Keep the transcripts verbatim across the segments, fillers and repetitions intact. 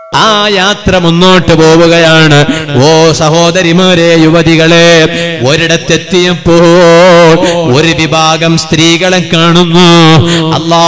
ആ യാത്ര മുന്നോട്ട് പോവുകയാണ്. ഓ സഹോദരിമാരെ, യുവതികളെ, ഒരിടത്തെത്തിയപ്പോൾ ഒരു വിഭാഗം സ്ത്രീകളെ കാണുന്നു. അല്ലാ,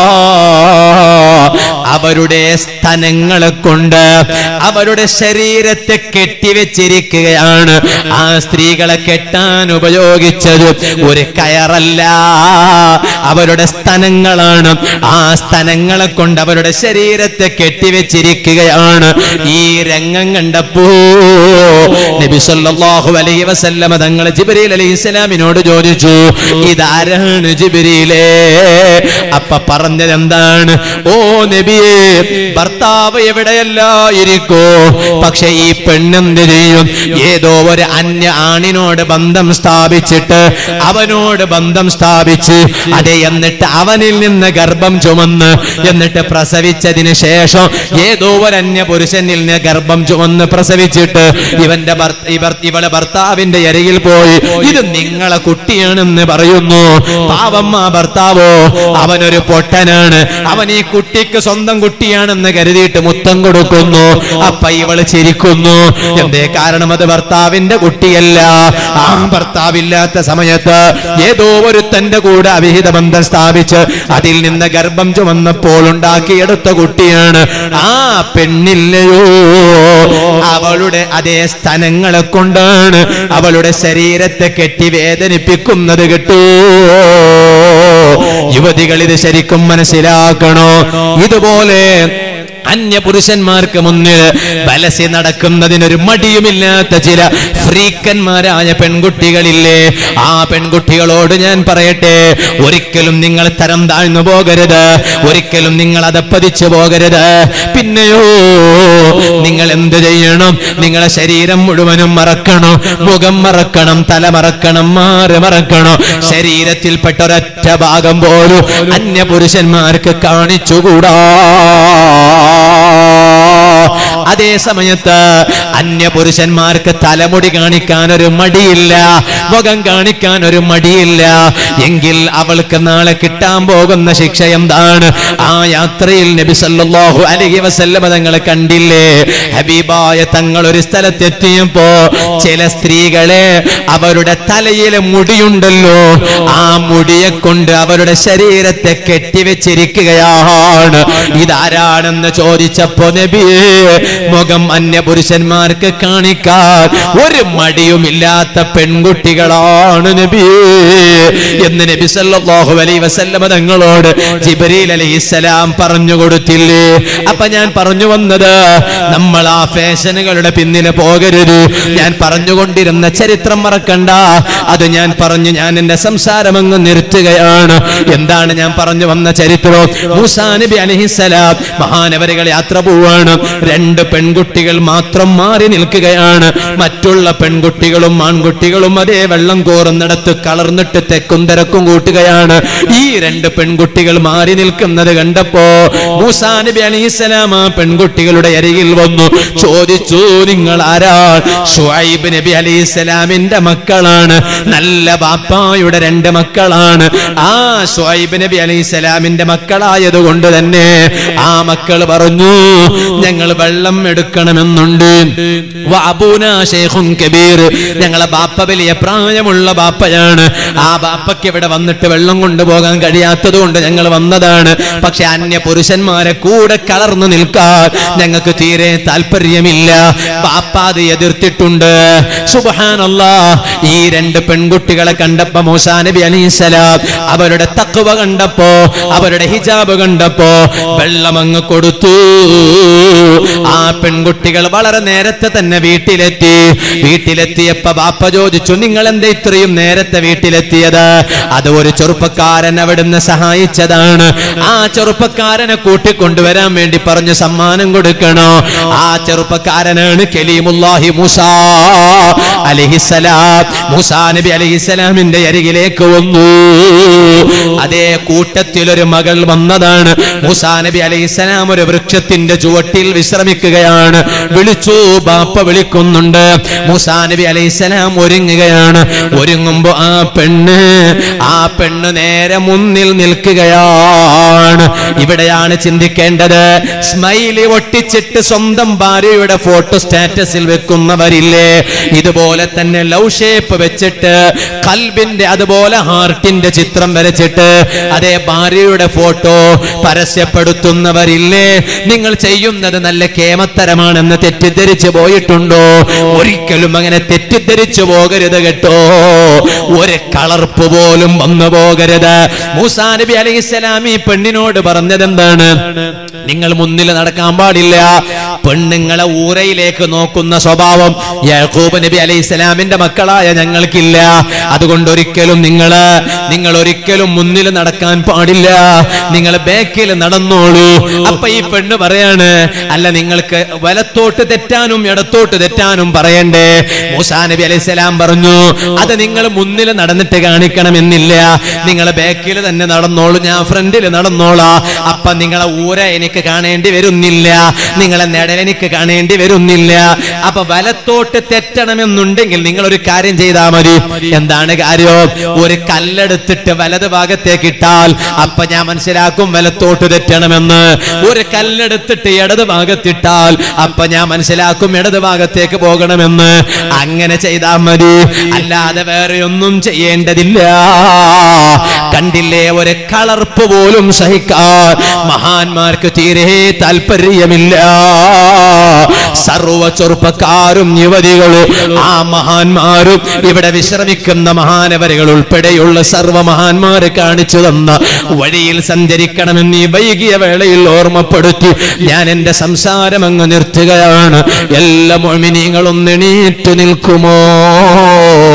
അവരുടെ സ്തനങ്ങളെ കൊണ്ട് അവരുടെ ശരീരത്തെ കെട്ടിവെച്ചിരിക്കുകയാണ്. ആ സ്ത്രീകളെ കെട്ടാൻ ഉപയോഗിച്ചത് ഒരു കയറല്ല, അവരുടെ സ്തനങ്ങളാണ്. ആ സ്തനങ്ങളെ കൊണ്ട് അവരുടെ ശരീരത്തെ കെട്ടിവെച്ചിരിക്കുകയാണ്. ഈ രംഗം കണ്ടപ്പോ നബി സല്ലല്ലാഹു അലൈഹി വസല്ലമ തങ്ങൾ ജിബ്രീൽ അലൈഹിസ്സലാമിനോട് ചോദിച്ചു, ഇതാരാണ് ജിബ്രീലേ? അപ്പ പറഞ്ഞത് എന്താണ്? ഓ നബിയേ, ഭർത്താവ് എവിടെയല്ല ഇരിക്കോ, പക്ഷെ ഈ പെണ്ണെന്ത് ചെയ്യും? ഏതോ ഒരു അന്യ ആണിനോട് ബന്ധം സ്ഥാപിച്ചിട്ട് അവനോട് ബന്ധം സ്ഥാപിച്ച് അതെ, എന്നിട്ട് അവനിൽ നിന്ന് ഗർഭം ചുമന്ന് എന്നിട്ട് പ്രസവിച്ചതിന് ശേഷം ഏതോ ഒരു അന്യ പുരുഷനിൽ നിന്ന് ഗർഭം ചുമന്ന് പ്രസവിച്ചിട്ട് ഇവന്റെ ഇവളെ ഭർത്താവിന്റെ അരികിൽ പോയി ഇത് നിങ്ങളെ കുട്ടിയാണെന്ന് പറയുന്നു. പാവം ആ ഭർത്താവോ, അവനൊരു പൊട്ടനാണ്. അവൻ ഈ കുട്ടിക്ക് സ്വന്തം കുട്ടിയാണെന്ന് കരുതിയിട്ട് മുത്തം കൊടുക്കുന്നു. അപ്പ ഇവള് ചിരിക്കുന്നു. എന്തേ കാരണം? അത് ഭർത്താവിന്റെ കുട്ടിയല്ല. ആ ഭർത്താവില്ലാത്ത സമയത്ത് ഏതോ ഒരു തന്റെ കൂടെ അവിഹിത ബന്ധം സ്ഥാപിച്ച് അതിൽ നിന്ന് ഗർഭം ചുമന്നപ്പോൾ ഉണ്ടാക്കിയെടുത്ത കുട്ടിയാണ്. ആ പെണ്ണില്ലയോ, അവളുടെ അതേ സ്തനങ്ങളെ കൊണ്ടാണ് അവളുടെ ശരീരത്തെ കെട്ടി വേദനിപ്പിക്കുന്നത്. കിട്ടൂ യുവതികൾ, ഇത് ശരിക്കും മനസ്സിലാക്കണോ? ഇതുപോലെ അന്യ പുരുഷന്മാർക്ക് മുന്നിൽ വലസി നടക്കുന്നതിനൊരു മടിയുമില്ലാത്ത ചില ഫ്രീക്കന്മാരായ പെൺകുട്ടികളില്ലേ? ആ പെൺകുട്ടികളോട് ഞാൻ പറയട്ടെ, ഒരിക്കലും നിങ്ങൾ തരം താഴ്ന്നു പോകരുത്, ഒരിക്കലും നിങ്ങൾ അതപ്പതിച്ചു പോകരുത്. പിന്നെയോ നിങ്ങൾ എന്ത് ചെയ്യണം? നിങ്ങളെ ശരീരം മുഴുവനും മറക്കണം, മുഖം മറക്കണം, തല മറക്കണം, മാറ് മറക്കണം. ശരീരത്തിൽപ്പെട്ട ഒരൊറ്റ ഭാഗം പോലും അന്യ പുരുഷന്മാർക്ക് കാണിച്ചുകൂടാ. അതേ സമയത്ത് അന്യ പുരുഷന്മാർക്ക് തലമുടി കാണിക്കാൻ ഒരു മടിയില്ല, മുഖം കാണിക്കാൻ ഒരു മടിയില്ല. എങ്കിൽ അവൾക്ക് നാളെ കിട്ടാൻ പോകുന്ന ശിക്ഷ എന്താണ്? ആ യാത്രയിൽ നബി സല്ലല്ലാഹു അലൈഹി വസല്ലം തങ്ങളെ കണ്ടില്ലേ? ഹബീബായ തങ്ങൾ ഒരു സ്ഥലത്തെത്തിയപ്പോ ചില സ്ത്രീകളെ അവരുടെ തലയിലെ മുടിയുണ്ടല്ലോ, ആ മുടിയെ കൊണ്ട് അവരുടെ ശരീരത്തെ കെട്ടിവെച്ചിരിക്കുകയാണ്. ഇതാരാണെന്ന് ചോദിച്ചപ്പോ നബിയേ, മുഖം അന്യ പുരുഷന്മാർക്ക് കാണിക്കാൻ ഒരു മടിയുമില്ലാത്ത പെൺകുട്ടികളാണ് നബിയേ എന്ന് നബി സല്ലല്ലാഹു അലൈഹി വസല്ലം തങ്ങളോട് ജിബ്രീൽ അലൈഹിസ്സലാം പറഞ്ഞു കൊടുത്തില്ലേ? അപ്പൊ ഞാൻ പറഞ്ഞു വന്നത്, നമ്മൾ ആ ഫാഷനുകളുടെ പിന്നിലെ പോകരുത്. ഞാൻ പറഞ്ഞുകൊണ്ടിരുന്ന ചരിത്രം മറക്കണ്ട. അത് ഞാൻ പറഞ്ഞു ഞാൻ എന്റെ സംസാരം അങ്ങ് നിർത്തുകയാണ്. എന്താണ് ഞാൻ പറഞ്ഞു വന്ന ചരിത്രം? മൂസാ നബി അലൈഹിസ്സലാം മഹാനവരുകൾ യാത്ര പോവാണ്. രണ്ട് പെൺകുട്ടികൾ മാത്രം മാറി നിൽക്കുകയാണ്. മറ്റുള്ള പെൺകുട്ടികളും ആൺകുട്ടികളും അതേ വെള്ളം കോറുന്നിടത്ത് കളർന്നിട്ട് തെക്കും തിരക്കും കൂട്ടുകയാണ്. ഈ രണ്ട് പെൺകുട്ടികൾ മാറി നിൽക്കുന്നത് കണ്ടപ്പോ മൂസാ നബി അലൈഹിസ്സലാം ആ പെൺകുട്ടികളുടെ അരികിൽ വന്നു ചോദിച്ചു, നിങ്ങൾ ആരാണ്? ശുഐബ് നബി അലൈഹിസ്സലാമിന്റെ മക്കളാണ്, നല്ല ബാപ്പായുടെ രണ്ട് മക്കളാണ്. ആ ശുഐബ് നബി അലൈഹിസ്സലാമിന്റെ മക്കളായത് കൊണ്ട് തന്നെ ആ മക്കൾ പറഞ്ഞു, ഞങ്ങൾ വെള്ളം എടുക്കണമെന്നുണ്ട്. ഞങ്ങളെ ബാപ്പ വലിയ പ്രായമുള്ള ബാപ്പയാണ്. ആ ബാപ്പയ്ക്ക് ഇവിടെ വന്നിട്ട് വെള്ളം കൊണ്ടുപോകാൻ കഴിയാത്തത് കൊണ്ട് ഞങ്ങൾ വന്നതാണ്. പക്ഷെ അന്യ പുരുഷന്മാരെ കൂടെ കളർന്നു നിൽക്കാൻ ഞങ്ങൾക്ക് തീരെ താല്പര്യമില്ല. ബാപ്പ അത് എതിർത്തിട്ടുണ്ട്. സുബ്ഹാനല്ലാഹ്, ഈ രണ്ട് പെൺകുട്ടികളെ കണ്ടപ്പോ മൂസാ നബി അലൈഹിസ്സലാം അവരുടെ തഖ്വ കണ്ടപ്പോ, അവരുടെ ഹിജാബ് കണ്ടപ്പോ വെള്ളം അങ്ങ് കൊടുത്തു. ആ പെൺകുട്ടികൾ വളരെ നേരത്തെ തന്നെ വീട്ടിലെത്തി. വീട്ടിലെത്തിയപ്പോ ബാപ്പ ചോദിച്ചു, നിങ്ങൾ എന്താ ഇത്രയും നേരത്തെ വീട്ടിലെത്തിയത്? അത് ഒരു ചെറുപ്പക്കാരൻ അവിടുന്ന് സഹായിച്ചതാണ്. ആ ചെറുപ്പക്കാരനെ കൂട്ടിക്കൊണ്ടുവരാൻ വേണ്ടി പറഞ്ഞു സമ്മാനം കൊടുക്കണോ? ആ ചെറുപ്പക്കാരനാണ് കലീമുല്ലാഹി മൂസാ അലൈഹിസ്സലാം. മൂസാ നബി അലൈഹിസ്സലാമിന്റെ അരികിലേക്ക് വന്നു. അതേ കൂട്ടത്തിൽ ഒരു മകൾ വന്നതാണ്. മൂസാ നബി അലൈഹിസ്സലാം ഒരു വൃക്ഷത്തിന്റെ ചുവട്ടിൽ വിശ്രമിക്കുക വിളിക്കുകയാണ്. വിളിച്ചു, ബാപ്പ വിളിക്കുന്നുണ്ട്. മൂസാ നബി അലൈഹിസ്സലാം ഒരുങ്ങുകയാണ്. ഒരുങ്ങുമ്പോ ആ പെണ്ണ് ആ പെണ്ണ് നേരെ മുന്നിൽ നിൽക്കുകയാണ്. ഇവിടെയാണ് ചിന്തിക്കേണ്ടത്. സ്മൈലി ഒട്ടിച്ചിട്ട് സ്വന്തം ഭാര്യയുടെ ഫോട്ടോ സ്റ്റാറ്റസിൽ വെക്കുന്നവരില്ലേ, ഇതുപോലെ തന്നെ ലവ് ഷേപ്പ് വെച്ചിട്ട് കൽബിന്റെ അതുപോലെ ഹാർട്ടിന്റെ ചിത്രം വരച്ചിട്ട് അതേ ഭാര്യയുടെ ഫോട്ടോ പരസ്യപ്പെടുത്തുന്നവരില്ലേ, നിങ്ങൾ ചെയ്യുന്നത് നല്ല കേമത്തരമാണെന്ന് തെറ്റിദ്ധരിച്ചു പോയിട്ടുണ്ടോ? ഒരിക്കലും അങ്ങനെ തെറ്റിദ്ധരിച്ചു പോകരുത് കേട്ടോ. ഒരു കളർപ്പ് പോലും വന്നു പോകരുത്. മൂസാ നബി അലൈഹിസ്സലാം ഈ പെണ്ണിനോട് പറഞ്ഞത് എന്താണ്? നിങ്ങൾ മുന്നിൽ നടക്കാൻ പാടില്ല. പെണ്ണുങ്ങളെ ഊരയിലേക്ക് നോക്കുന്ന സ്വഭാവം യാക്കൂബ് നബി അലൈഹിസ്സലാമിന്റെ മക്കളായ ഞങ്ങൾക്കില്ല. അതുകൊണ്ട് ഒരിക്കലും നിങ്ങള് നിങ്ങൾ ഒരിക്കലും മുന്നിൽ നടക്കാൻ പാടില്ല. നിങ്ങൾ ബാക്കിൽ നടന്നോളൂ. അപ്പൊ ഈ പെണ്ണ് പറയാണ്, അല്ല നിങ്ങൾക്ക് വലത്തോട്ട് തെറ്റാനും ഇടത്തോട്ട് തെറ്റാനും പറയണ്ടേ? മൂസാ നബി അലൈഹിസ്സലാം പറഞ്ഞു, അത് നിങ്ങൾ മുന്നിൽ നടന്നിട്ട് കാണിക്കണമെന്നില്ല. നിങ്ങൾ ബാക്കിൽ തന്നെ നടന്നോളൂ, ഞാൻ ഫ്രണ്ടിൽ നടന്നോളാ. അപ്പൊ നിങ്ങളെ ഊര എനിക്ക് കാണേണ്ടി വരുന്നില്ല, നിങ്ങളെ നെടൽ എനിക്ക് കാണേണ്ടി വരുന്നില്ല. അപ്പൊ വലത്തോട്ട് തെറ്റണമെന്നുണ്ടെങ്കിൽ നിങ്ങൾ ഒരു കാര്യം ചെയ്താൽ മതി. എന്താണ് കാര്യം? ഒരു കല്ലെടുത്തിട്ട് വലത് ഭാഗത്തേക്ക് ഇട്ടാൽ അപ്പൊ ഞാൻ മനസ്സിലാക്കും വലത്തോട്ട് തെറ്റണമെന്ന്. ഒരു കല്ലെടുത്തിട്ട് ഇടത് ഭാഗത്തിട്ടാൽ അപ്പൊ ഞാൻ മനസ്സിലാക്കും ഇടത് ഭാഗത്തേക്ക് പോകണമെന്ന്. അങ്ങനെ ചെയ്താൽ മതി, അല്ലാതെ വേറെ ഒന്നും ചെയ്യേണ്ടതില്ല. കണ്ടില്ലേ, ഒരു കളർപ്പ് പോലും സഹിക്കാൻ മഹാന്മാർക്ക് തീരെ താല്പര്യമില്ല. സർവ ചെറുപ്പക്കാരും യുവതികളും ആ മഹാന്മാരും ഇവിടെ വിശ്രമിക്കുന്ന മഹാനവരുകൾ ഉൾപ്പെടെയുള്ള സർവ മഹാന്മാരെ കാണിച്ചു തന്ന വഴിയിൽ സഞ്ചരിക്കണമെന്ന് ഈ വൈകിയ വേളയിൽ ഓർമ്മപ്പെടുത്തി ഞാൻ എന്റെ സംസാരം അങ്ങ് നിർത്തുകയാണ്. എല്ലാ മുഅ്മിനീങ്ങളും എണീറ്റു നിൽക്കുമോ?